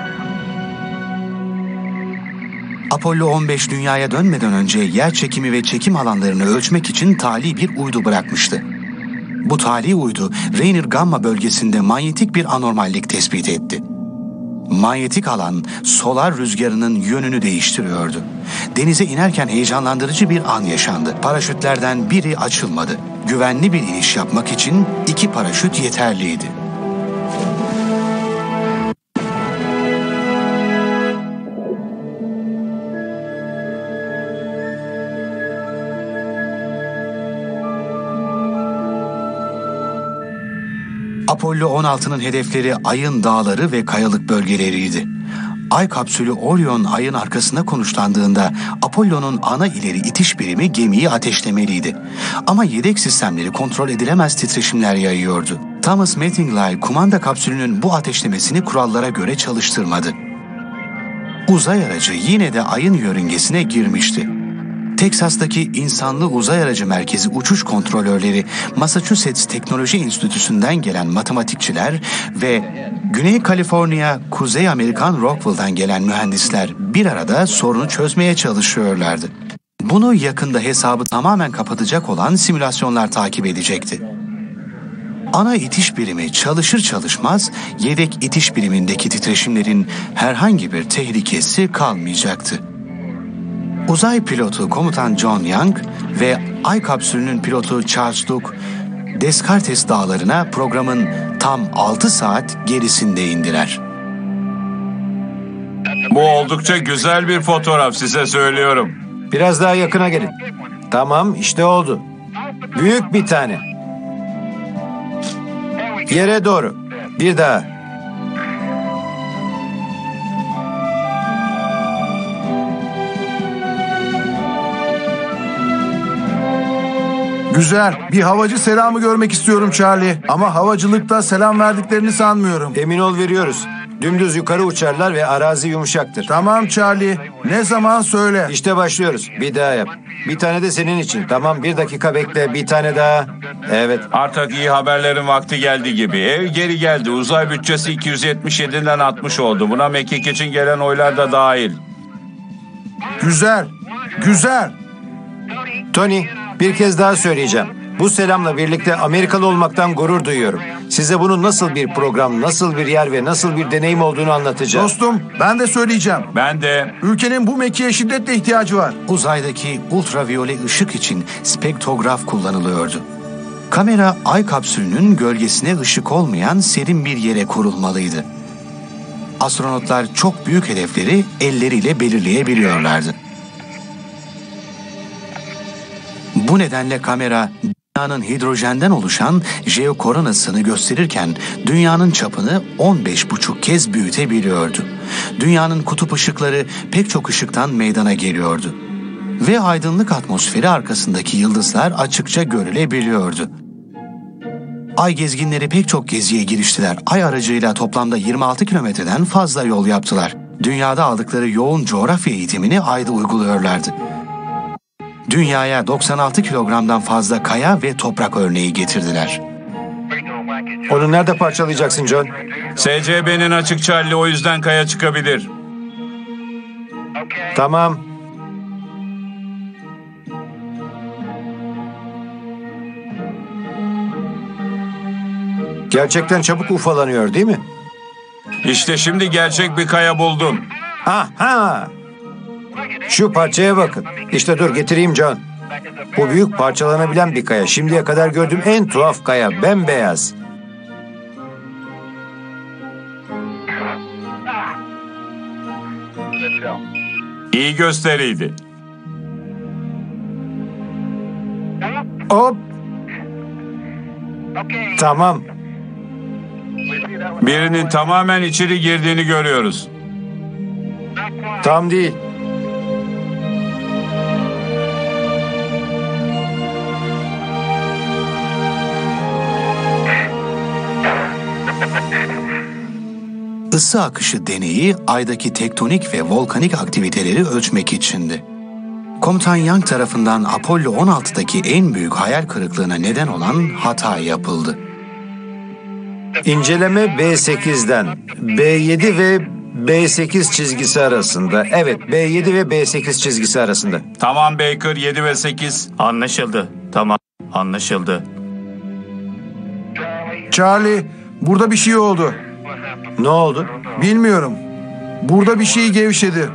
Apollo on beş dünyaya dönmeden önce yer çekimi ve çekim alanlarını ölçmek için tali bir uydu bırakmıştı. Bu tali uydu Rainer Gamma bölgesinde manyetik bir anormallik tespit etti. Manyetik alan solar rüzgarının yönünü değiştiriyordu. Denize inerken heyecanlandırıcı bir an yaşandı. Paraşütlerden biri açılmadı. Güvenli bir iniş yapmak için iki paraşüt yeterliydi. Apollo on altının hedefleri Ay'ın dağları ve kayalık bölgeleriydi. Ay kapsülü Orion Ay'ın arkasına konuşlandığında Apollo'nun ana ileri itiş birimi gemiyi ateşlemeliydi. Ama yedek sistemleri kontrol edilemez titreşimler yayıyordu. Thomas Mattingly kumanda kapsülünün bu ateşlemesini kurallara göre çalıştırmadı. Uzay aracı yine de Ay'ın yörüngesine girmişti. Teksas'taki İnsanlı Uzay Aracı Merkezi uçuş kontrolörleri, Massachusetts Teknoloji Enstitüsü'nden gelen matematikçiler ve Güney Kaliforniya, Kuzey Amerikan Rockwell'dan gelen mühendisler bir arada sorunu çözmeye çalışıyorlardı. Bunu yakında hesabı tamamen kapatacak olan simülasyonlar takip edecekti. Ana itiş birimi çalışır çalışmaz yedek itiş birimindeki titreşimlerin herhangi bir tehlikesi kalmayacaktı. Uzay pilotu komutan John Young ve Ay kapsülünün pilotu Charles Duke, Descartes dağlarına programın tam altı saat gerisinde indiler. Bu oldukça güzel bir fotoğraf, size söylüyorum. Biraz daha yakına gelin. Tamam, işte oldu. Büyük bir tane. Yere doğru. Bir daha. Güzel. Bir havacı selamı görmek istiyorum Charlie. Ama havacılıkta selam verdiklerini sanmıyorum. Emin ol, veriyoruz. Dümdüz yukarı uçarlar ve arazi yumuşaktır. Tamam Charlie. Ne zaman söyle. İşte başlıyoruz. Bir daha yap. Bir tane de senin için. Tamam, bir dakika bekle. Bir tane daha. Evet. Artık iyi haberlerin vakti geldi gibi. Ev geri geldi. Uzay bütçesi iki yüz yetmiş yediden altmış oldu. Buna mekik için gelen oylar da dahil. Güzel. Güzel. Tony, bir kez daha söyleyeceğim. Bu selamla birlikte Amerikalı olmaktan gurur duyuyorum. Size bunun nasıl bir program, nasıl bir yer ve nasıl bir deneyim olduğunu anlatacağım. Dostum, ben de söyleyeceğim. Ben de. Ülkenin bu mekiğe şiddetle ihtiyacı var. Uzaydaki ultraviyole ışık için spektrograf kullanılıyordu. Kamera Ay kapsülünün gölgesine ışık olmayan serin bir yere kurulmalıydı. Astronotlar çok büyük hedefleri elleriyle belirleyebiliyorlardı. Bu nedenle kamera Dünyanın hidrojenden oluşan jeokoronasını gösterirken Dünyanın çapını on beş buçuk kez büyütebiliyordu. Dünyanın kutup ışıkları pek çok ışıktan meydana geliyordu. Ve aydınlık atmosferi arkasındaki yıldızlar açıkça görülebiliyordu. Ay gezginleri pek çok geziye giriştiler. Ay aracıyla toplamda yirmi altı kilometreden fazla yol yaptılar. Dünyada aldıkları yoğun coğrafya eğitimini Ay'da uyguluyorlardı. Dünyaya doksan altı kilogramdan fazla kaya ve toprak örneği getirdiler. Onu nerede parçalayacaksın John? S C B'nin açık Charlie, o yüzden kaya çıkabilir. Tamam. Gerçekten çabuk ufalanıyor değil mi? İşte şimdi gerçek bir kaya buldum. Aha! Şu parçaya bakın. İşte dur getireyim John. Bu büyük parçalanabilen bir kaya. Şimdiye kadar gördüğüm en tuhaf kaya. Bembeyaz. İyi gösteriydi. Hop. Tamam. Birinin tamamen içeri girdiğini görüyoruz. Tam değil. Isı akışı deneyi Ay'daki tektonik ve volkanik aktiviteleri ölçmek içindi. Komutan Young tarafından Apollo on altıdaki en büyük hayal kırıklığına neden olan hata yapıldı. İnceleme B sekizden B yedi ve B sekiz çizgisi arasında. Evet, B yedi ve B sekiz çizgisi arasında. Tamam Baker, yedi ve sekiz. Anlaşıldı. Tamam, anlaşıldı. Charlie, burada bir şey oldu. Ne oldu? Bilmiyorum. Burada bir şey gevşedi.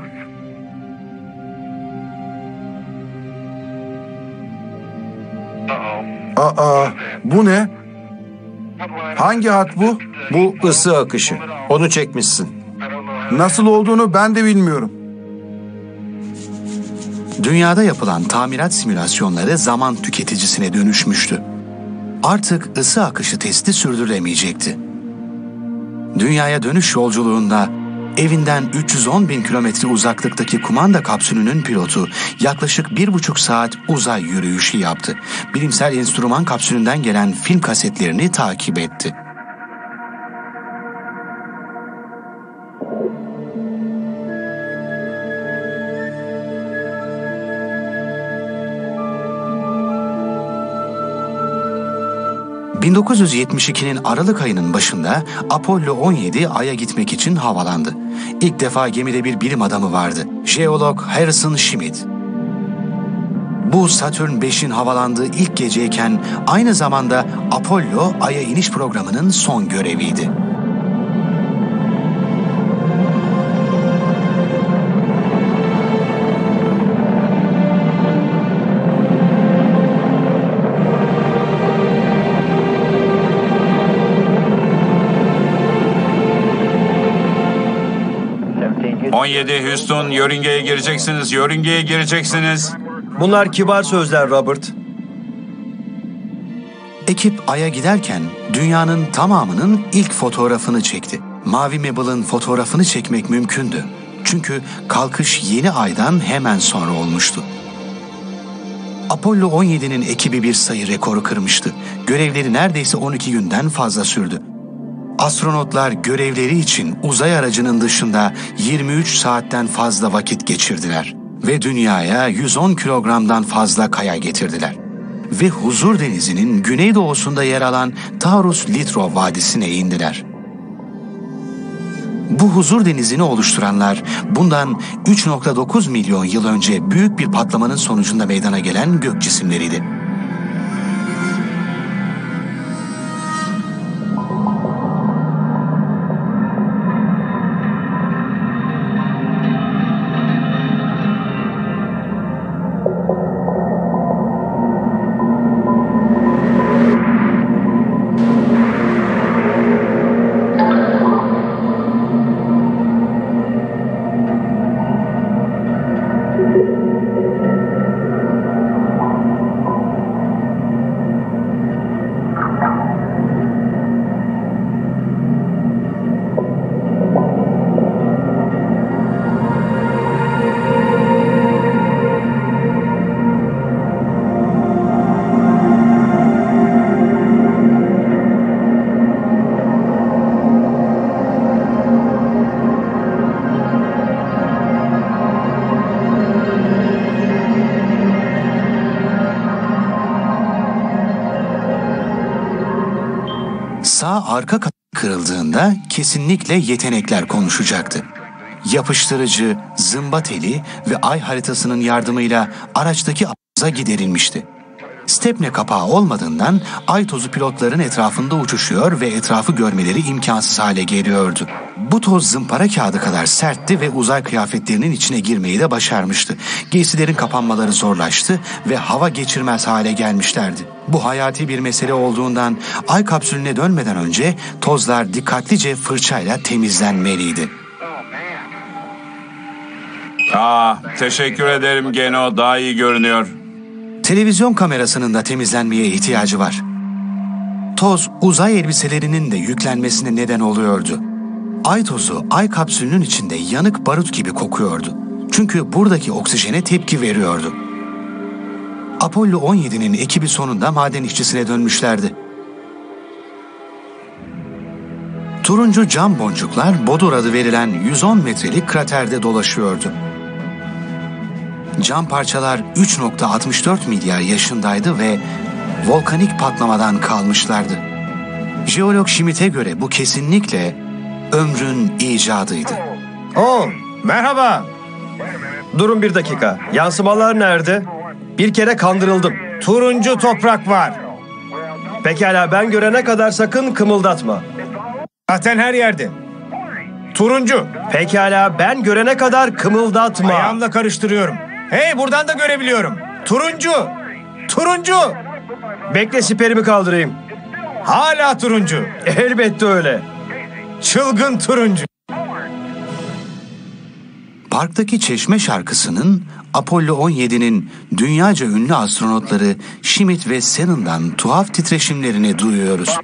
Aa, bu ne? Hangi hat bu? Bu ısı akışı. Onu çekmişsin. Nasıl olduğunu ben de bilmiyorum. Dünyada yapılan tamirat simülasyonları zaman tüketicisine dönüşmüştü. Artık ısı akışı testi sürdürülemeyecekti. Dünyaya dönüş yolculuğunda evinden üç yüz on bin kilometre uzaklıktaki kumanda kapsülünün pilotu yaklaşık bir buçuk saat uzay yürüyüşü yaptı. Bilimsel enstrüman kapsülünden gelen film kasetlerini takip etti. bin dokuz yüz yetmiş ikinin Aralık ayının başında Apollo on yedi Ay'a gitmek için havalandı. İlk defa gemide bir bilim adamı vardı. Jeolog Harrison Schmitt. Bu Satürn beşin havalandığı ilk geceyken aynı zamanda Apollo Ay'a iniş programının son göreviydi. on yedi Houston, yörüngeye gireceksiniz, yörüngeye gireceksiniz. Bunlar kibar sözler Robert. Ekip Ay'a giderken dünyanın tamamının ilk fotoğrafını çekti. Mavi Mabble'ın fotoğrafını çekmek mümkündü. Çünkü kalkış yeni aydan hemen sonra olmuştu. Apollo on yedinin ekibi bir sayı rekoru kırmıştı. Görevleri neredeyse on iki günden fazla sürdü. Astronotlar görevleri için uzay aracının dışında yirmi üç saatten fazla vakit geçirdiler ve dünyaya yüz on kilogramdan fazla kaya getirdiler. Ve Huzur Denizi'nin güneydoğusunda yer alan Taurus Littrow Vadisi'ne indiler. Bu Huzur Denizi'ni oluşturanlar bundan üç nokta dokuz milyon yıl önce büyük bir patlamanın sonucunda meydana gelen gök cisimleriydi. Sağ arka kat kırıldığında kesinlikle yetenekler konuşacaktı. Yapıştırıcı, zımba teli ve ay haritasının yardımıyla araçtaki arıza giderilmişti. Stepne kapağı olmadığından ay tozu pilotların etrafında uçuşuyor ve etrafı görmeleri imkansız hale geliyordu. Bu toz zımpara kağıdı kadar sertti ve uzay kıyafetlerinin içine girmeyi de başarmıştı. Giysilerin kapanmaları zorlaştı ve hava geçirmez hale gelmişlerdi. Bu hayati bir mesele olduğundan ay kapsülüne dönmeden önce tozlar dikkatlice fırçayla temizlenmeliydi. Aa, teşekkür ederim Geno, daha iyi görünüyor. Televizyon kamerasının da temizlenmeye ihtiyacı var. Toz uzay elbiselerinin de yüklenmesine neden oluyordu. Ay tozu ay kapsülünün içinde yanık barut gibi kokuyordu. Çünkü buradaki oksijene tepki veriyordu. Apollo on yedinin ekibi sonunda maden işçisine dönmüşlerdi. Turuncu cam boncuklar Bodur adı verilen yüz on metrelik kraterde dolaşıyordu. Cam parçalar üç nokta altmış dört milyar yaşındaydı ve volkanik patlamadan kalmışlardı. Jeolog Schmitt'e göre bu kesinlikle ömrün icadıydı. Oo, merhaba. Durun bir dakika. Yansımalar nerede? Bir kere kandırıldım. Turuncu toprak var. Pekala, ben görene kadar sakın kımıldatma. Zaten her yerde. Turuncu. Pekala, ben görene kadar kımıldatma. Ayağımla karıştırıyorum. Hey, buradan da görebiliyorum. Turuncu. Turuncu. Bekle, siperimi kaldırayım. Hala turuncu. Elbette öyle. Çılgın turuncu. Parktaki Çeşme şarkısının Apollo on yedi'nin dünyaca ünlü astronotları Schmitt ve Sennon'dan tuhaf titreşimlerini duyuyoruz.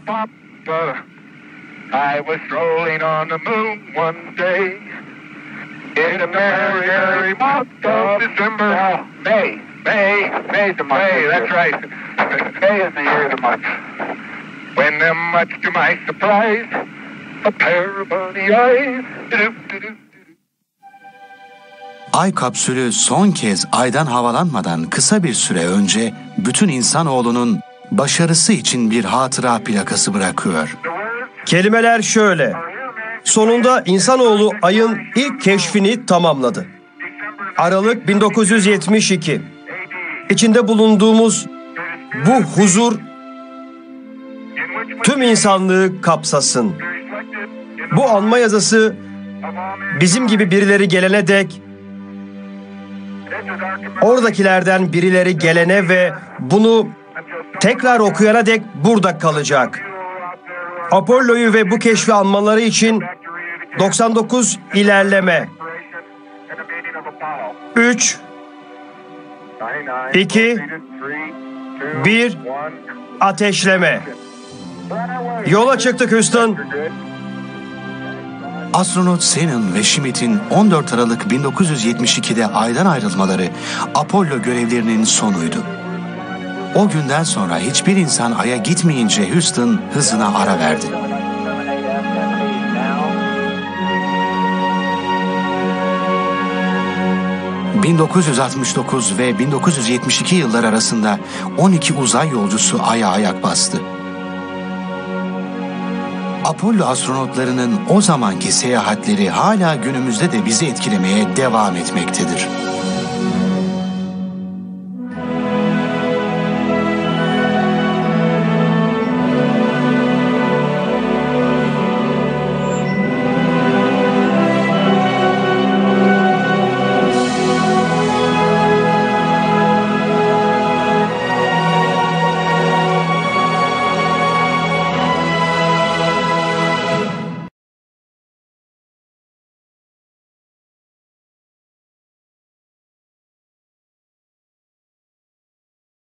I was strolling on the moon one day in a merry, merry month of December. May, May, May's the month. May, that's right. May is the year of the month. When them much to my surprise, a pair of bunny eyes. Ay kapsülü son kez aydan havalanmadan kısa bir süre önce bütün insanoğlunun başarısı için bir hatıra plakası bırakıyor. Kelimeler şöyle. Sonunda insanoğlu ayın ilk keşfini tamamladı. Aralık bin dokuz yüz yetmiş iki. İçinde bulunduğumuz bu huzur tüm insanlığı kapsasın. Bu anma yazısı bizim gibi birileri gelene dek, oradakilerden birileri gelene ve bunu tekrar okuyana dek burada kalacak. Apollo'yu ve bu keşfi anmaları için doksan dokuz ilerleme. üç, iki, bir, ateşleme. Yola çıktık Houston. Astronot Sennon ve Schmitt'in on dört Aralık bin dokuz yüz yetmiş iki'de aydan ayrılmaları Apollo görevlerinin sonuydu. O günden sonra hiçbir insan Ay'a gitmeyince Houston hızına ara verdi. bin dokuz yüz altmış dokuz ve bin dokuz yüz yetmiş iki yıllar arasında on iki uzay yolcusu Ay'a ayak bastı. Apollo astronotlarının o zamanki seyahatleri hala günümüzde de bizi etkilemeye devam etmektedir.